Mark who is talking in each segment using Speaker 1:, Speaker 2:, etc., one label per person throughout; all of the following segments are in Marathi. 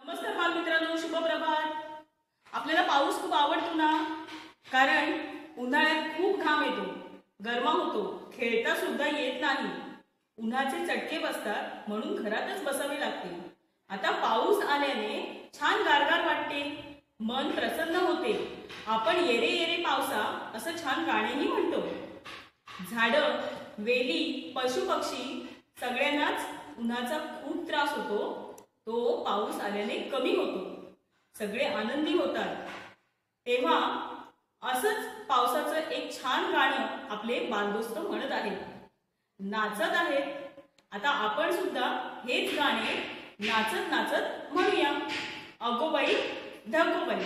Speaker 1: नमस्कार बालमित्रांनो, शुभ प्रभात. आपल्याला पाऊस खूप आवडतो ना, कारण उन्हाळ्यात खूप घाम येतो, गरमा होतो, खेळता सुद्धा येत नाही, उन्हाचे चटके बसतात, म्हणून घरातच बसावे लागते. आता पाऊस आल्याने छान गारगार वाटते, मन प्रसन्न होते. आपण येरे येरे पावसा असं छान गाणेही म्हणतो. झाडं, वेली, पशुपक्षी सगळ्यांनाच उन्हाचा खूप त्रास होतो. तो पाऊस आल्याने कमी होतो, सगळे आनंदी होतात. तेव्हा असंच पावसाचं एक छान गाणं आपले बालदोस्त म्हणत आहेत, नाचत आहेत. आता आपण सुद्धा हेच गाणे नाचत नाचत म्हणूया. अगोबाई ढगोबाई.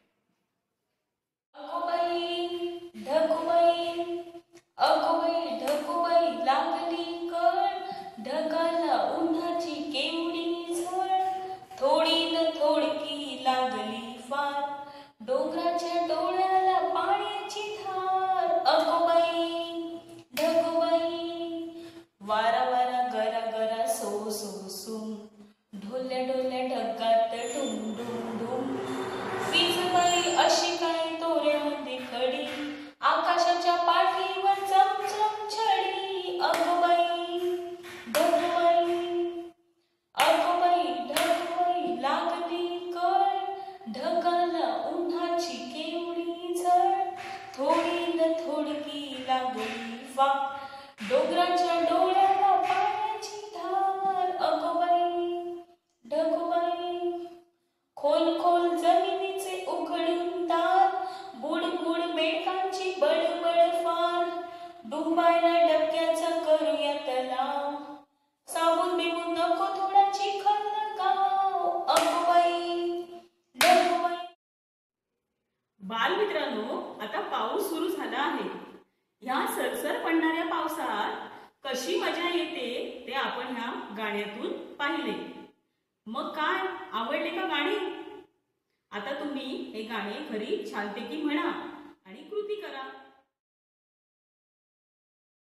Speaker 2: अगोबाई ढगोबाई, अगोबाई ढगोबाई लागली कळ, ढगाला उन्हाची केवढी झळ, थोडी न थोडकी लागली फार, डोंगराच्या डोळ्याला पाण्याची धार. अगोबाई ढगोबाई, वारा वारा गरा गरा सो सो सुम, ढोल्या ढोल्या ढगात ढुम ढुम ढुम, वीजबाई अशी काय तोऱ्यामध्ये खडी, आकाशाच्या पाठीवर चमचम छडी. अगोबाई ढगोबाई, अगोबाई ढगोबाई लागली कळ, ढगाला उन्हाची केवढी झळ, थोडी न थोडकी लागली फार, डोंगराच्या डोळ्याला पाण्याची धार. अगोबाई ढगोबाई, खोल खोल जमिनीचे उघडून दार, बुड बुड बेडकांची बडबड फार, डुंबायला डबक्याचा करूया तलाव, साबून बिबून नको थोडा चिखल गाव. अगोबाई ढगोबाई.
Speaker 1: बालमित्रांनो, आता पाऊस सुरू झाला आहे. ह्या सरसर पडणाऱ्या पावसात कशी मजा येते ते आपण ह्या गाण्यातून पाहिले. मग काय, आवडले का गाणे? आता तुम्ही हे गाणे घरी छानपैकी म्हणा आणि कृती करा.